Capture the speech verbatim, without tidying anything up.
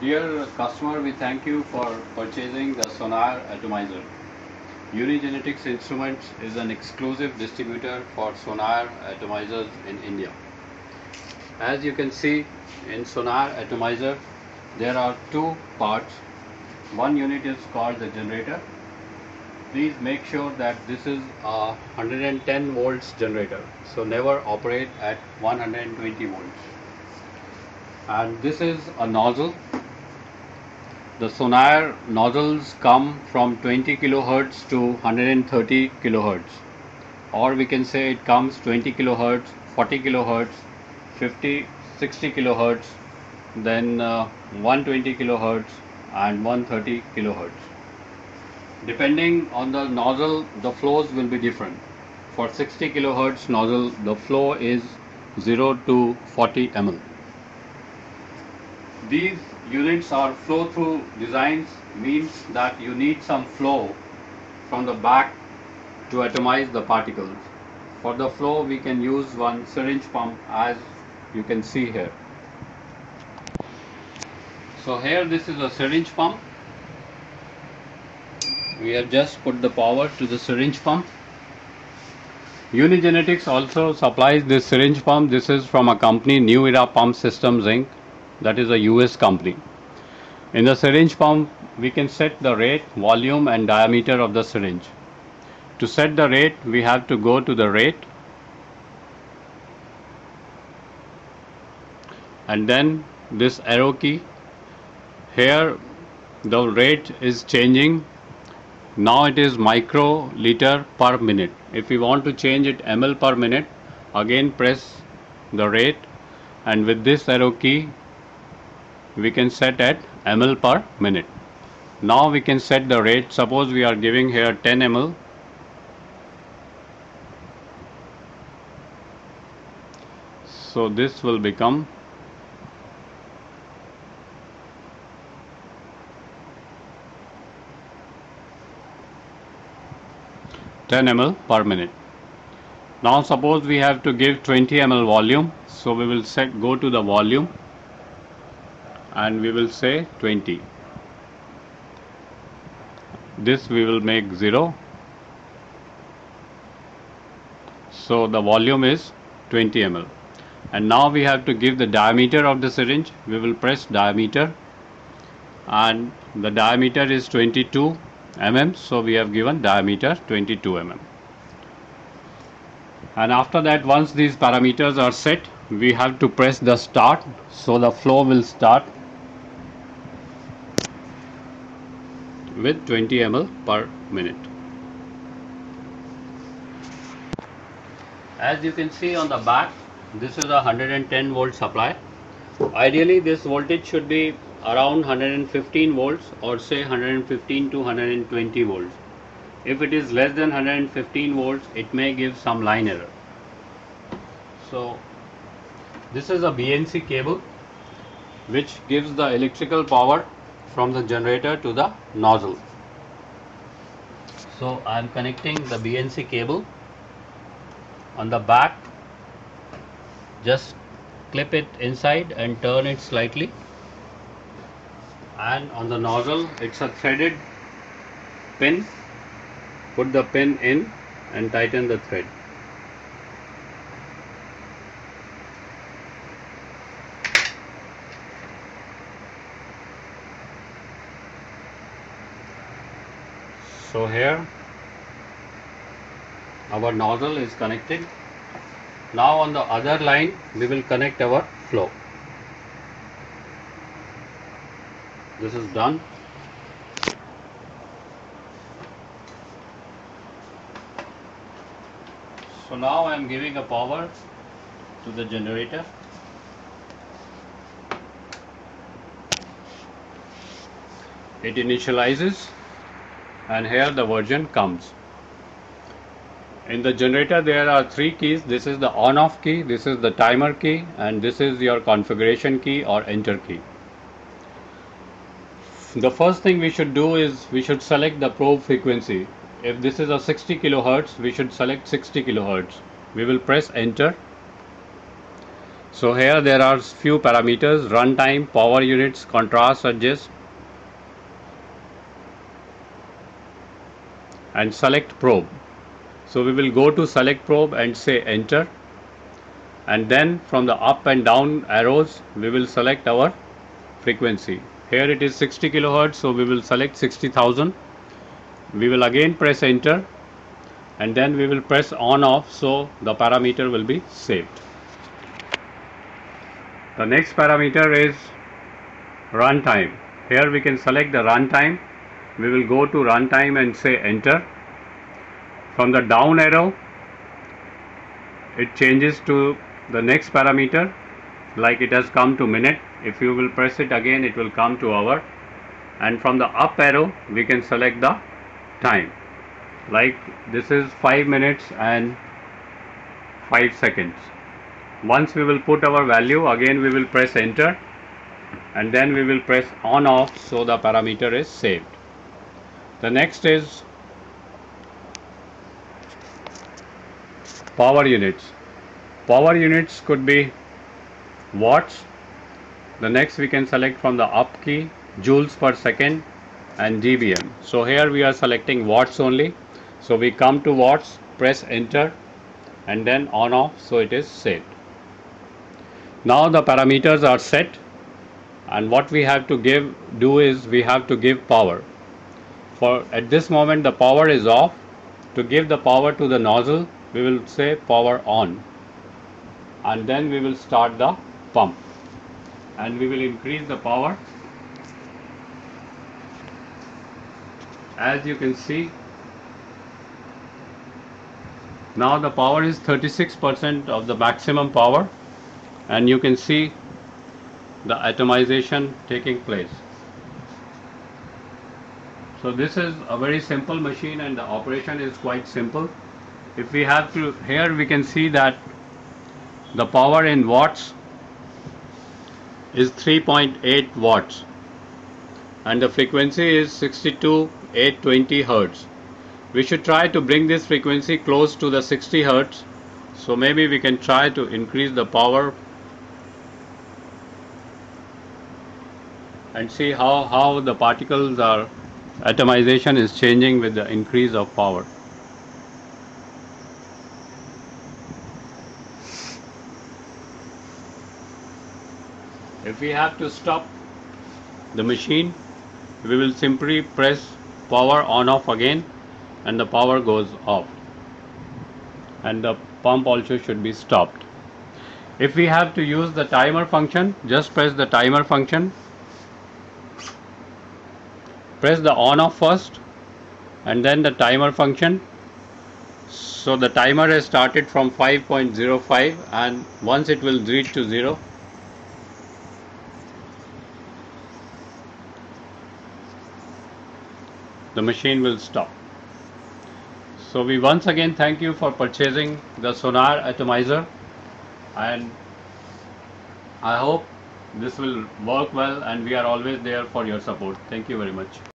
Dear customer, we thank you for purchasing the Sonar Atomizer. Unigenetics Instruments is an exclusive distributor for Sonar Atomizers in India. As you can see in Sonar Atomizer, there are two parts. One unit is called the generator. Please make sure that this is a one hundred ten volts generator, so never operate at one hundred twenty volts. And this is a nozzle. The Sonar nozzles come from twenty kilohertz to one hundred thirty kilohertz, or we can say it comes twenty kilohertz, forty kilohertz, fifty, sixty kilohertz, then uh, one hundred twenty kilohertz and one hundred thirty kilohertz. Depending on the nozzle, the flows will be different. For sixty kilohertz nozzle, the flow is zero to forty milliliters. These units are flow through designs, means that you need some flow from the back to atomize the particles. For the flow, we can use one syringe pump, as you can see here. So here this is a syringe pump. We have just put the power to the syringe pump. Unigenetics also supplies this syringe pump. This is from a company, New Era Pump Systems Incorporated. That is a U S company. In the syringe pump, we can set the rate, volume and diameter of the syringe. To set the rate, we have to go to the rate and then this arrow key. Here the rate is changing. Now it is microliter per minute. If we want to change it ml per minute, again press the rate, and with this arrow key we can set at ml per minute. Now we can set the rate. Suppose we are giving here ten milliliters. So this will become ten milliliters per minute. Now suppose we have to give twenty milliliters volume. So we will set go to the volume and we will say twenty. This we will make zero. So the volume is twenty milliliters. And now we have to give the diameter of the syringe. We will press diameter, and the diameter is twenty-two millimeters. So we have given diameter twenty-two millimeters. And after that, once these parameters are set, we have to press the start. So the flow will start with twenty milliliters per minute. As you can see on the back, this is a one hundred ten volt supply. Ideally this voltage should be around one hundred fifteen volts, or say one hundred fifteen to one hundred twenty volts. If it is less than one hundred fifteen volts, it may give some line error. So this is a B N C cable which gives the electrical power from the generator to the nozzle. So I am connecting the B N C cable. On the back, just clip it inside and turn it slightly, and on the nozzle it's a threaded pin. Put the pin in and tighten the thread. So here our nozzle is connected. Now on the other line we will connect our flow. This is done. So now I am giving a power to the generator. It initializes, and here the version comes. In the generator there are three keys. This is the on off key, this is the timer key, and this is your configuration key or enter key. The first thing we should do is we should select the probe frequency. If this is a sixty kilohertz, we should select sixty kilohertz. We will press enter. So here there are few parameters: runtime, power units, contrast adjust, and select probe. So we will go to select probe and say enter, and then from the up and down arrows we will select our frequency. Here it is sixty kilohertz, so we will select sixty thousand. We will again press enter, and then we will press on off, so the parameter will be saved. The next parameter is runtime. Here we can select the runtime. We will go to runtime and say enter. From the down arrow it changes to the next parameter, like it has come to minute. If you will press it again, it will come to hour, and from the up arrow we can select the time, like this is five minutes and five seconds. Once we will put our value, again we will press enter, and then we will press on off, so the parameter is saved. The next is power units. Power units could be watts. The next we can select from the up key joules per second and D B M. So here we are selecting watts only. So we come to watts, press enter, and then on off, so it is saved. Now the parameters are set, and what we have to give do is we have to give power. For at this moment the power is off. To give the power to the nozzle, we will say power on, and then we will start the pump, and we will increase the power. As you can see, now the power is thirty-six percent of the maximum power, and you can see the atomization taking place. So this is a very simple machine, and the operation is quite simple. If we have to, here we can see that the power in watts is three point eight watts, and the frequency is sixty-two eight twenty hertz. We should try to bring this frequency close to the sixty hertz. So maybe we can try to increase the power and see how, how the particles are, atomization is changing with the increase of power. If we have to stop the machine, we will simply press power on off again, and the power goes off, and the pump also should be stopped. If we have to use the timer function, just press the timer function, press the on off first, and then the timer function. So the timer has started from five point zero five, and once it will reach to zero, the machine will stop. So we once again thank you for purchasing the Sonar atomizer, and I hope this will work well, and we are always there for your support. Thank you very much.